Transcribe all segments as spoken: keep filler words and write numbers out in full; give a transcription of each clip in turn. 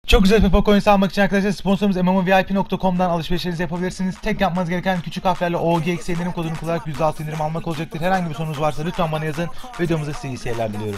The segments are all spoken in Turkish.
Çok güzel FIFA coins almak için arkadaşlar sponsorumuz M M O V I P nokta com'dan alışverişlerinizi yapabilirsiniz. Tek yapmanız gereken küçük harflerle O G X indirim kodunu kullanarak yüzde altı indirim almak olacaktır. Herhangi bir sorunuz varsa lütfen bana yazın. Videomuza size iyi seyirler diliyorum.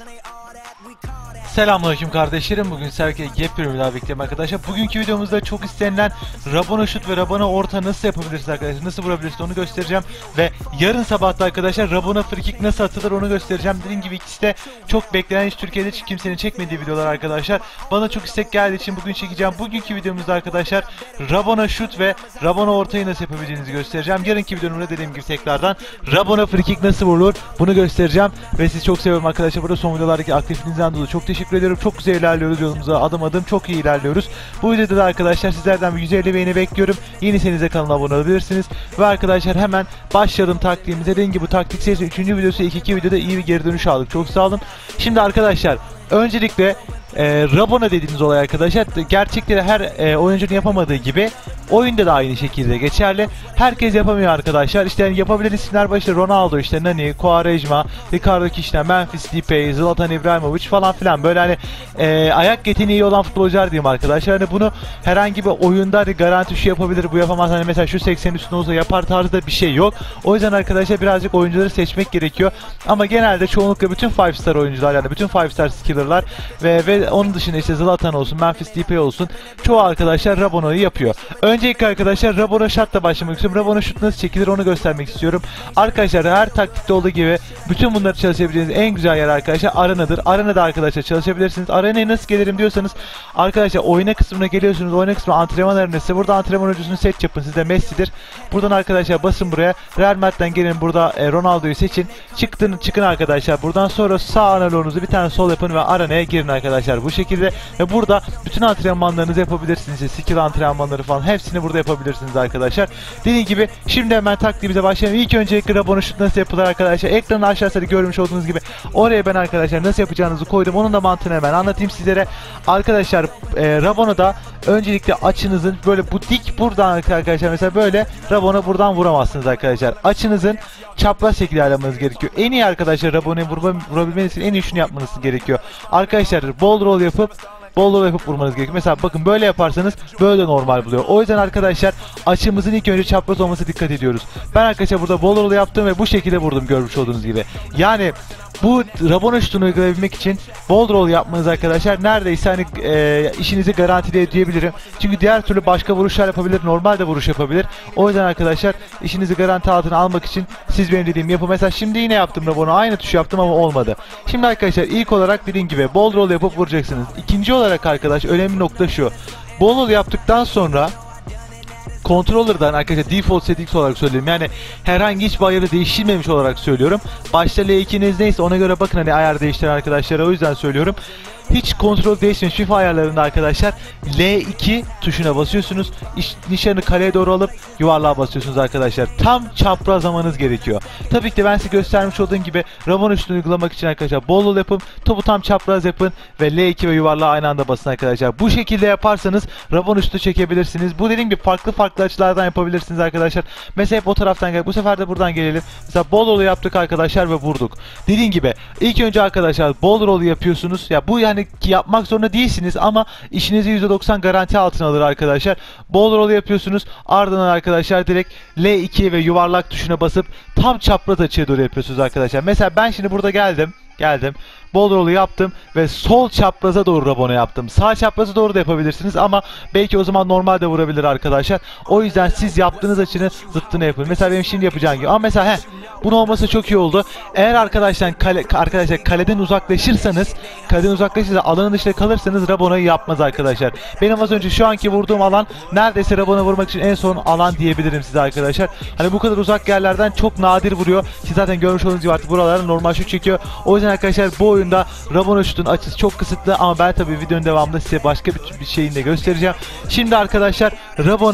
Selamünaleyküm kardeşlerim. Bugün Serke yepyeni bir daha bekliyorum arkadaşlar. Bugünkü videomuzda çok istenilen Rabona şut ve Rabona orta nasıl yapabiliriz arkadaşlar, nasıl vurabiliriz onu göstereceğim. Ve yarın sabahta arkadaşlar Rabona free kick nasıl atılır onu göstereceğim. Dediğim gibi ikisi de çok beklenen, hiç Türkiye'de hiç kimsenin çekmediği videolar arkadaşlar. Bana çok istek geldiği için bugün çekeceğim. Bugünkü videomuzda arkadaşlar Rabona şut ve Rabona ortayı nasıl yapabileceğinizi göstereceğim. Yarınki videomda dediğim gibi tekrardan Rabona free kick nasıl vurulur bunu göstereceğim. Ve sizi çok seviyorum arkadaşlar. Burada son videolardaki aktifliğinizden dolayı çok teşekkür ediyorum. Çok güzel ilerliyoruz yolumuza, adım adım çok iyi ilerliyoruz. Bu videoda da arkadaşlar sizlerden bir yüz elli beğeni bekliyorum. Yeniyseniz de kanala abone olabilirsiniz. Ve arkadaşlar hemen başlayalım taktiğimize. Dediğim gibi bu taktik serisi üçüncü videosu, ilk iki videoda iyi bir geri dönüş aldık. Çok sağ olun. Şimdi arkadaşlar öncelikle e, Rabona dediğiniz olay arkadaşlar gerçekte de her e, oyuncunun yapamadığı gibi oyunda da aynı şekilde geçerli. Herkes yapamıyor arkadaşlar. İşte yani yapabilen isimler başta Ronaldo, işte Nani, Quaresma, Ricardo Kişner, Memphis Depay, Zlatan İbrahimovic falan filan, böyle hani e, ayak yeteneği olan futbolcular diyeyim arkadaşlar. Hani bunu herhangi bir oyunda hani garanti şu yapabilir, bu yapamaz, hani mesela şu seksen üstüne olsa yapar tarzda bir şey yok. O yüzden arkadaşlar birazcık oyuncuları seçmek gerekiyor. Ama genelde çoğunlukla bütün beş star oyuncular, yani bütün beş star skiller'lar ve, ve onun dışında işte Zlatan olsun, Memphis Depay olsun, çoğu arkadaşlar Rabona'yı yapıyor. Öncelikle arkadaşlar Rabona shot'la başlamak istiyorum. Rabona şut nasıl çekilir onu göstermek istiyorum. Arkadaşlar her taktikte olduğu gibi bütün bunları çalışabileceğiniz en güzel yer arkadaşlar arenadır. Arenada arkadaşlar çalışabilirsiniz. Arenaya nasıl gelirim diyorsanız arkadaşlar oyuna kısmına geliyorsunuz. Oyuna kısmı antrenman arenası. Burada antrenman oyuncusunu seç yapın. Sizde Messi'dir. Buradan arkadaşlar basın buraya. Real Madrid'den gelin, burada e, Ronaldo'yu seçin. Çıktın, çıkın arkadaşlar. Buradan sonra sağ analoğunuzu bir tane sol yapın ve arenaya girin arkadaşlar. Bu şekilde ve burada bütün antrenmanlarınızı yapabilirsiniz. İşte skill antrenmanları falan hepsini burada yapabilirsiniz arkadaşlar. Dediğim gibi şimdi hemen taktiğimize başlayalım. İlk öncelikle Rabona şut nasıl yapılır arkadaşlar. Ekranın aşağısında görmüş olduğunuz gibi oraya ben arkadaşlar nasıl yapacağınızı koydum. Onun da mantığını hemen anlatayım sizlere. Arkadaşlar e, Rabona'da öncelikle açınızın böyle bu dik buradan arkadaşlar mesela böyle Rabona buradan vuramazsınız arkadaşlar. Açınızın çapraz şekilde ayarlamanız gerekiyor. En iyi arkadaşlar Rabona'yı vurabilmeniz için en iyi şunu yapmanız gerekiyor. Arkadaşlar ball roll yapıp bol bol yapıp vurmanız gerekiyor. Mesela bakın böyle yaparsanız böyle normal buluyor. O yüzden arkadaşlar açımızın ilk önce çapraz olması dikkat ediyoruz. Ben arkadaşlar burada bol bol yaptım ve bu şekilde vurdum görmüş olduğunuz gibi. Yani bu Rabona şutunu uygulayabilmek için bol roll yapmanız arkadaşlar neredeyse hani e, işinizi garantili diyebilirim. Çünkü diğer türlü başka vuruşlar yapabilir, normal de vuruş yapabilir. O yüzden arkadaşlar işinizi garanti altına almak için siz benim dediğim yapın. Mesela şimdi yine yaptım Rabona, aynı tuşu yaptım ama olmadı. Şimdi arkadaşlar ilk olarak dediğim gibi bol roll yapıp vuracaksınız. İkinci olarak arkadaş önemli nokta şu. Bol roll yaptıktan sonra controller'dan arkadaşlar default settings olarak söyleyeyim. Yani herhangi hiçbir ayarı değiştirmemiş olarak söylüyorum. Başta L iki'niz neyse ona göre bakın hani ayar değiştiren arkadaşlara, o yüzden söylüyorum. Hiç kontrol değişmemiş FIFA ayarlarında arkadaşlar L iki tuşuna basıyorsunuz. İş, nişanı kaleye doğru alıp yuvarlığa basıyorsunuz arkadaşlar. Tam çaprazlamanız gerekiyor. Tabii ki de ben size göstermiş olduğum gibi Rabona şutunu uygulamak için arkadaşlar bol bol yapın. Topu tam çapraz yapın ve L iki ve yuvarlığa aynı anda basın arkadaşlar. Bu şekilde yaparsanız Rabona şutu çekebilirsiniz. Bu dediğim gibi farklı farklı açılardan yapabilirsiniz arkadaşlar. Mesela hep o taraftan gel. Bu sefer de buradan gelelim. Mesela bol bol yaptık arkadaşlar ve vurduk. Dediğim gibi ilk önce arkadaşlar bol roll yapıyorsunuz. Ya bu yani ki yapmak zorunda değilsiniz ama işinizi yüzde doksan garanti altına alır arkadaşlar. Bol roll yapıyorsunuz. Ardından arkadaşlar direkt L iki ve yuvarlak tuşuna basıp tam çapraz açıya doğru yapıyorsunuz arkadaşlar. Mesela ben şimdi burada geldim. Geldim. Bol rollu yaptım ve sol çapraza doğru Rabona yaptım. Sağ çapraza doğru da yapabilirsiniz ama belki o zaman normalde vurabilir arkadaşlar. O yüzden siz yaptığınız açının zıttını yapın. Mesela benim şimdi yapacağım gibi. Ama mesela heh, bunun olması çok iyi oldu. Eğer arkadaşlar kale, arkadaşlar kaleden uzaklaşırsanız, kaleden uzaklaşırsa alanın dışında kalırsanız Rabona'yı yapmaz arkadaşlar. Benim az önce şu anki vurduğum alan neredeyse Rabona vurmak için en son alan diyebilirim size arkadaşlar. Hani bu kadar uzak yerlerden çok nadir vuruyor. Siz zaten görmüş olduğunuz gibi artık buralarda normal şut çekiyor. O yüzden arkadaşlar bu oyunda Rabona şutun açısı çok kısıtlı ama ben tabii videonun devamında size başka bir, bir şeyini de göstereceğim. Şimdi arkadaşlar Rabona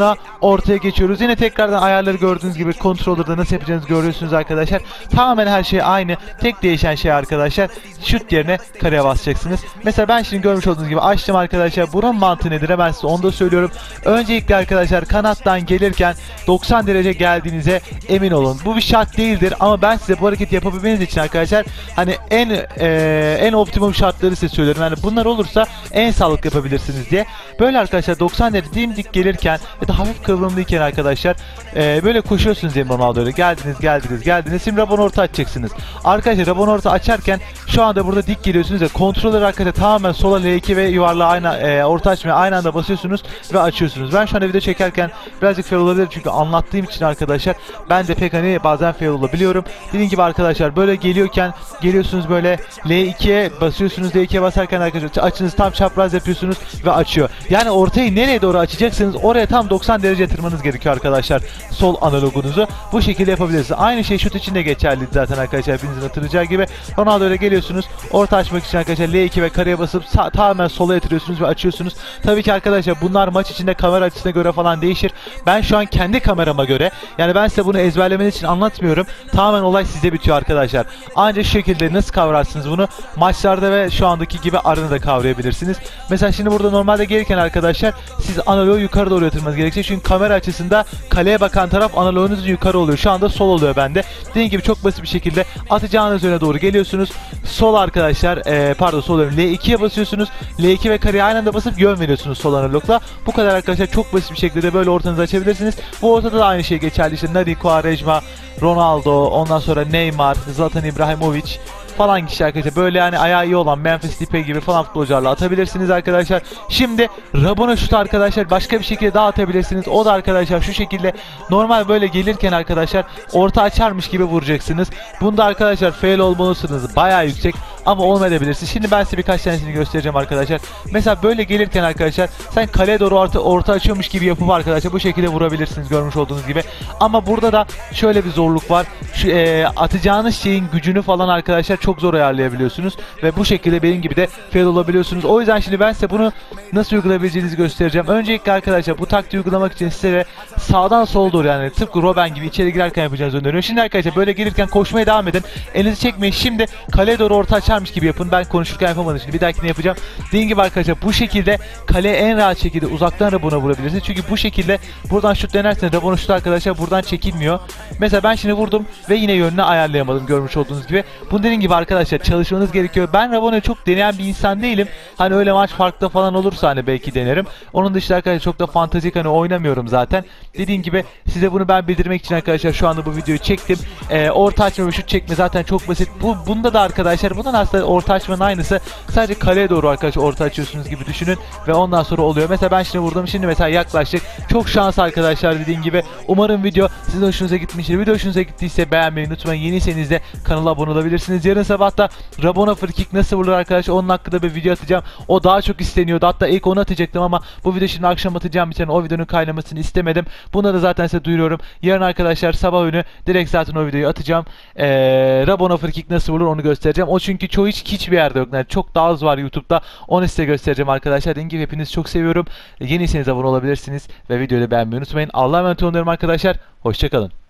ortaya geçiyoruz. Yine tekrardan ayarları gördüğünüz gibi controller'da nasıl yapacağınızı görüyorsunuz arkadaşlar. Tamamen her şey aynı. Tek değişen şey arkadaşlar, şut yerine kareye basacaksınız. Mesela ben şimdi görmüş olduğunuz gibi açtım arkadaşlar. Buranın mantığı nedir? Ben size onu da söylüyorum. Öncelikle arkadaşlar kanattan gelirken doksan derece geldiğinize emin olun. Bu bir şart değildir ama ben size bu hareketi yapabilmeniz için arkadaşlar hani en e, en optimum şartları size söylüyorum. Yani bunlar olursa en sağlıklı yapabilirsiniz diye. Böyle arkadaşlar doksan derece dimdik gelirken ya da hafif kıvrımlıyken arkadaşlar e, böyle koşuyorsunuz diyelim Ronaldo'ya. Geldiniz geldiniz geldiniz. Şimdi Rabona orta açacaksınız. Arkadaşlar Rabona orta açarken şu anda burada dik geliyorsunuz ve kontroller arkadaşlar tamamen sola L iki ve yuvarlağı aynı e, orta açmaya aynı anda basıyorsunuz ve açıyorsunuz. Ben şu anda video çekerken birazcık fail olabilir çünkü anlattığım için arkadaşlar ben de pek hani bazen fail olabiliyorum. Dediğim gibi arkadaşlar böyle geliyorken geliyorsunuz böyle L ikiye basıyorsunuz. L ikiye basarken arkadaşlar açınız tam çapraz yapıyorsunuz ve açıyor. Yani ortayı nereye doğru açacaksınız oraya tam doksan derece tırmanız gerekiyor arkadaşlar. Sol analogunuzu bu şekilde yapabilirsiniz. Aynı şey şut için de geçerli zaten arkadaşlar, hepinizin hatırlayacağı gibi. Ronaldo'ya geliyorsunuz. Orta açmak için arkadaşlar L iki ve kareye basıp sağ, tamamen sola yatırıyorsunuz ve açıyorsunuz. Tabii ki arkadaşlar bunlar maç içinde kamera açısına göre falan değişir. Ben şu an kendi kamerama göre, yani ben size bunu ezberlemeniz için anlatmıyorum. Tamamen olay size bitiyor arkadaşlar. Ancak şu şekilde nasıl kavrarsınız bunu? Maçlarda ve şu andaki gibi arını da kavrayabilirsiniz. Mesela şimdi burada normalde gelirken arkadaşlar siz analogu yukarı doğru yatırmanız gerekecek. Çünkü kamera açısında kaleye bakan taraf analogunuz yukarı oluyor. Şu anda sol oluyor bende. Dediğim gibi çok basit bir şekilde atacağınız yöne doğru geliyorsunuz. Sol arkadaşlar e, pardon sol L ikiye basıyorsunuz. L iki ve kareye aynı anda basıp yön veriyorsunuz sol analogla. Bu kadar arkadaşlar, çok basit bir şekilde böyle ortanızı açabilirsiniz. Bu ortada da aynı şey geçerli. İşte Nadi, Quaresma, Ronaldo, ondan sonra Neymar, Zlatan İbrahimovic falan kişi arkadaşlar. Böyle yani ayağı iyi olan Memphis Depay gibi falan futbolcularla atabilirsiniz arkadaşlar. Şimdi Rabona şut arkadaşlar başka bir şekilde daha atabilirsiniz. O da arkadaşlar şu şekilde normal böyle gelirken arkadaşlar orta açarmış gibi vuracaksınız. Bunda arkadaşlar fail olma olasılığınız bayağı yüksek ama olmayabilirsiniz. Şimdi ben size birkaç tanesini göstereceğim arkadaşlar. Mesela böyle gelirken arkadaşlar sen kaleye doğru orta, orta açıyormuş gibi yapıp arkadaşlar bu şekilde vurabilirsiniz görmüş olduğunuz gibi. Ama burada da şöyle bir zorluk var. Şu e, atacağınız şeyin gücünü falan arkadaşlar çok zor ayarlayabiliyorsunuz ve bu şekilde benim gibi de fail olabiliyorsunuz. O yüzden şimdi ben size bunu nasıl uygulayabileceğinizi göstereceğim. Öncelikle arkadaşlar bu taktiği uygulamak için size sağdan sola doğru, yani tıpkı Robben gibi içeri girerken yapacağınızı öneriyorum. Şimdi arkadaşlar böyle gelirken koşmaya devam edin. Elinizi çekmeyin. Şimdi kaleye doğru orta açarmış gibi yapın. Ben konuşurken yapamadım. Şimdi bir dahakine yapacağım. Dediğim gibi arkadaşlar bu şekilde kaleye en rahat şekilde uzaktan Rabona vurabilirsiniz. Çünkü bu şekilde buradan şut denerseniz Rabona şut arkadaşlar buradan çekilmiyor. Mesela ben şimdi vurdum ve yine yönünü ayarlayamadım görmüş olduğunuz gibi. Bunu dediğim gibi arkadaşlar çalışmanız gerekiyor. Ben Rabona'yı çok deneyen bir insan değilim. Hani öyle maç farklı falan olursa hani belki denerim. Onun dışında arkadaşlar çok da fantastik hani oynamıyorum zaten. Dediğim gibi size bunu ben bildirmek için arkadaşlar şu anda bu videoyu çektim. Ee, orta açma ve şut çekme zaten çok basit. Bu bunda da arkadaşlar bundan aslında orta açmanın aynısı. Sadece kaleye doğru arkadaşlar orta açıyorsunuz gibi düşünün ve ondan sonra oluyor. Mesela ben şimdi vurdum. Şimdi mesela yaklaştık. Çok şans arkadaşlar dediğim gibi. Umarım video sizin hoşunuza gitmiştir. Video hoşunuza gittiyse beğenmeyi unutmayın. Yeniyseniz de kanala abone olabilirsiniz. Yarın sabah da Rabona free kick nasıl vurulur arkadaşlar onun hakkında bir video atacağım. O daha çok isteniyordu. Hatta ilk onu atacaktım ama bu video şimdi akşam atacağım için o videonun kaynamasını istemedim. Bunda da zaten size duyuruyorum. Yarın arkadaşlar sabah önü direkt zaten o videoyu atacağım. Ee, Rabona free kick nasıl vurulur onu göstereceğim. O çünkü çoğu hiç hiçbir yerde yok. Yani çok daha az var YouTube'da. Onu size göstereceğim arkadaşlar. Dediğim gibi hepinizi çok seviyorum. Yeniyseniz abone olabilirsiniz ve videoyu da beğenmeyi unutmayın. Allah'a emanet olun arkadaşlar. Hoşçakalın.